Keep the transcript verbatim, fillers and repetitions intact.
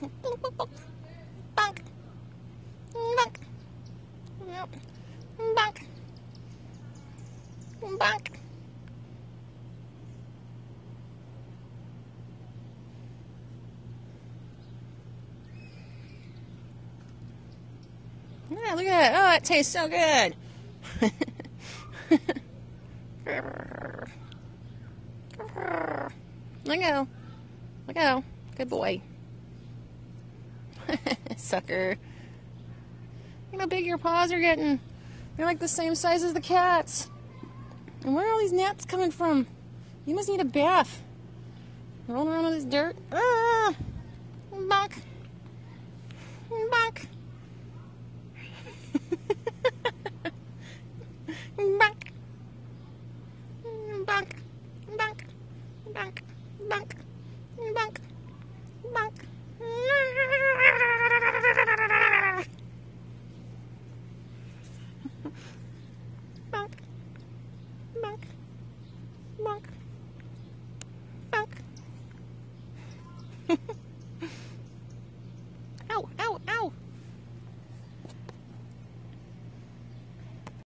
Bonk. Bonk. Bonk. Bonk. Yeah, look at that. Oh, it tastes so good. Let go. Let go. Good boy. Sucker. Look how big your paws are getting. They're like the same size as the cat's. And where are all these gnats coming from? You must need a bath. Rolling around with this dirt. Ah! Bonk. Bonk. Bonk. Bonk. Bonk. Bonk. Bonk. Bonk. Bonk. Bonk. Bonk. Bonk. Bonk.